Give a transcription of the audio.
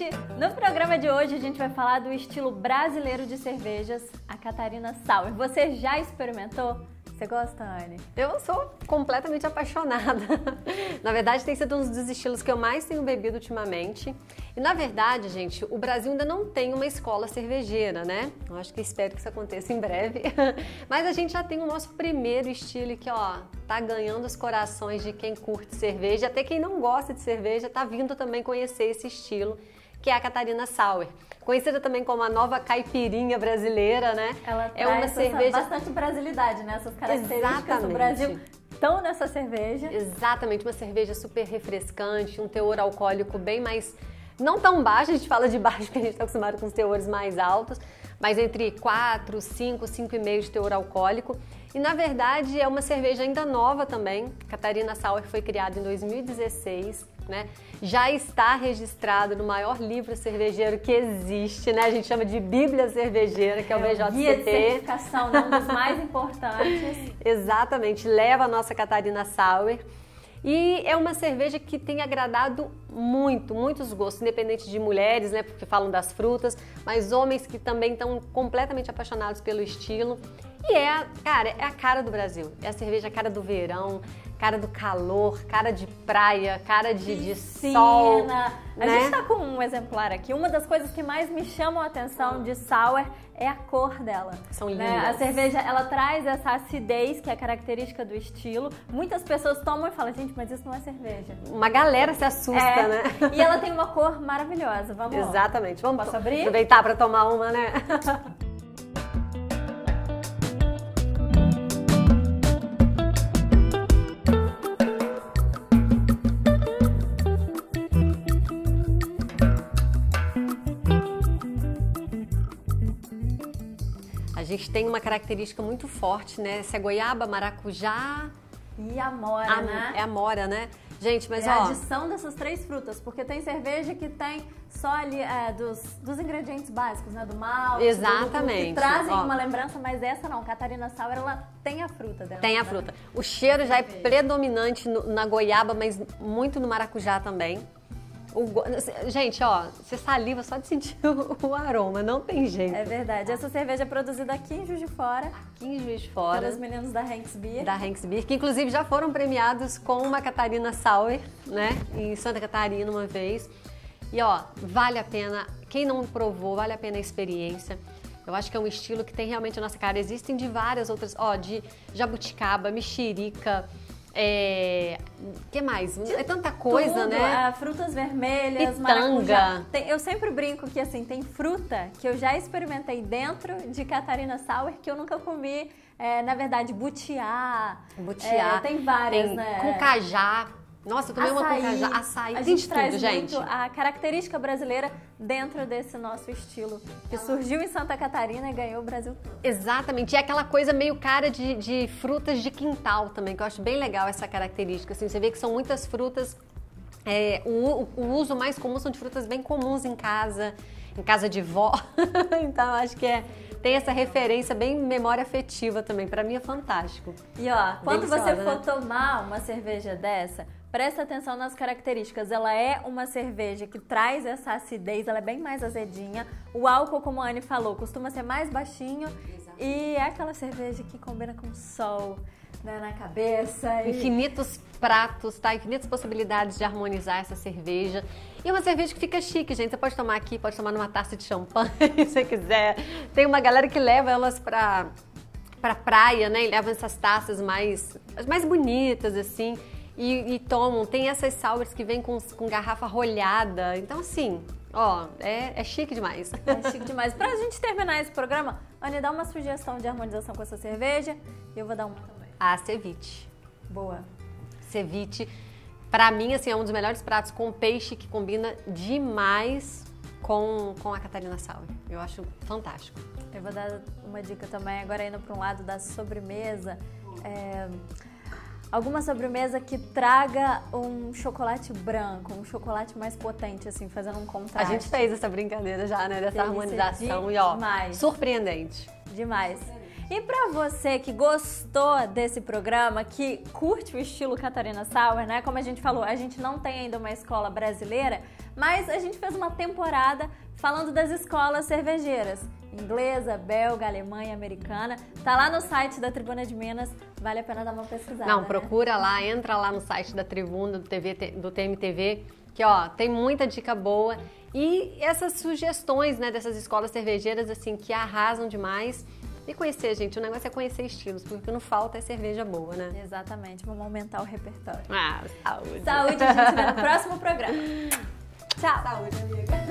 gente! No programa de hoje a gente vai falar do estilo brasileiro de cervejas, a Catarina Sour. Você já experimentou? Você gosta, Anne? Eu sou completamente apaixonada. Na verdade, tem sido um dos estilos que eu mais tenho bebido ultimamente. E na verdade, gente, o Brasil ainda não tem uma escola cervejeira, né? Eu acho que espero que isso aconteça em breve. Mas a gente já tem o nosso primeiro estilo que, ó, tá ganhando os corações de quem curte cerveja. Até quem não gosta de cerveja tá vindo também conhecer esse estilo, que é a Catarina Sour. Conhecida também como a nova caipirinha brasileira, né? Ela é uma cerveja bastante brasilidade, né? Essas características do Brasil estão nessa cerveja. Exatamente, uma cerveja super refrescante, um teor alcoólico bem mais... Não tão baixo, a gente fala de baixo porque a gente está acostumado com os teores mais altos, mas entre 4, 5, 5,5 de teor alcoólico. E na verdade é uma cerveja ainda nova também. Catarina Sour foi criada em 2016, né? Já está registrado no maior livro cervejeiro que existe, né? A gente chama de Bíblia Cervejeira, que é o BJCP. Guia de certificação, um dos mais importantes. Exatamente, leva a nossa Catarina Sour. E é uma cerveja que tem agradado muitos gostos, independente de mulheres, né, porque falam das frutas, mas homens que também estão completamente apaixonados pelo estilo. E cara, é a cara do Brasil, é a cerveja cara do verão, cara do calor, cara de praia, cara de sol. A gente tá com um exemplar aqui. Uma das coisas que mais me chamam a atenção de Sour é a cor dela. São lindas. A cerveja, ela traz essa acidez que é característica do estilo. Muitas pessoas tomam e falam, gente, mas isso não é cerveja. Uma galera se assusta, né? E ela tem uma cor maravilhosa. Vamos lá. Exatamente. Posso abrir? Aproveitar para tomar uma, né? A gente tem uma característica muito forte, né? Essa é goiaba, maracujá e amora, né? É amora, né? Gente, mas a adição dessas três frutas, porque tem cerveja que tem só ali dos ingredientes básicos, né? Do malte, exatamente. Que trazem uma lembrança, mas essa não. Catarina Sour, ela tem a fruta dentro. Tem a fruta. O cheiro já é predominante na goiaba, mas muito no maracujá também. Gente, ó, você saliva só de sentir o aroma, não tem jeito. É verdade. Essa cerveja é produzida aqui em Juiz de Fora. Aqui em Juiz de Fora. Pelos meninos da Hanks Beer. Da Hanks Beer, que inclusive já foram premiados com uma Catarina Sour, né? Em Santa Catarina uma vez. E ó, vale a pena, quem não provou, vale a pena a experiência. Eu acho que é um estilo que tem realmente a nossa cara. Existem de várias outras, ó, de jabuticaba, mexerica... que mais? É tanta coisa, tudo, né? Frutas vermelhas, pitanga. Maracujá. Eu sempre brinco que assim, tem fruta que eu já experimentei dentro de Catarina Sour que eu nunca comi. Na verdade, butiá. Tem várias, né? Com cajá. Nossa, eu tomei uma com cajá. Açaí. A gente traz muito a característica brasileira dentro desse nosso estilo, que surgiu em Santa Catarina e ganhou o Brasil todo. Exatamente. E é aquela coisa meio cara de frutas de quintal também, que eu acho bem legal essa característica. Assim, você vê que são muitas frutas, o uso mais comum são de frutas bem comuns em casa de vó. Então, eu acho que tem essa referência bem memória afetiva também. Pra mim é fantástico. E ó, quando você for tomar uma cerveja dessa, presta atenção nas características. Ela é uma cerveja que traz essa acidez, ela é bem mais azedinha. O álcool, como a Anne falou, costuma ser mais baixinho. Exato. E é aquela cerveja que combina com o sol, né, na cabeça. Infinitos pratos, tá? Infinitas possibilidades de harmonizar essa cerveja. E uma cerveja que fica chique, gente. Você pode tomar aqui, pode tomar numa taça de champanhe, se você quiser. Tem uma galera que leva elas pra praia, né? E leva essas taças mais bonitas, assim. E tomam. Tem essas sours que vêm com garrafa rolhada. Então, assim, ó, é chique demais. É chique demais. Pra gente terminar esse programa, Anne, dá uma sugestão de harmonização com essa cerveja e eu vou dar uma também. Ceviche. Boa. Ceviche, pra mim, assim, é um dos melhores pratos com peixe que combina demais com a Catarina Sour. Eu acho fantástico. Eu vou dar uma dica também, agora indo para um lado da sobremesa. Alguma sobremesa que traga um chocolate branco, um chocolate mais potente, assim, fazendo um contraste. A gente fez essa brincadeira já, né? Dessa harmonização e, ó, surpreendente. Demais. E pra você que gostou desse programa, que curte o estilo Catarina Sauer, né? Como a gente falou, a gente não tem ainda uma escola brasileira, mas a gente fez uma temporada falando das escolas cervejeiras. Inglesa, belga, alemã e americana. Tá lá no site da Tribuna de Minas, vale a pena dar uma pesquisada. Não, procura lá, entra lá no site da Tribuna, do TMTV, que ó, tem muita dica boa. E essas sugestões, né, dessas escolas cervejeiras, assim, que arrasam demais. E conhecer, gente, o negócio é conhecer estilos, porque o que não falta é cerveja boa, né? Exatamente, vamos aumentar o repertório. Ah, saúde. Saúde, a gente se vê no próximo programa. Tchau. Saúde, amiga.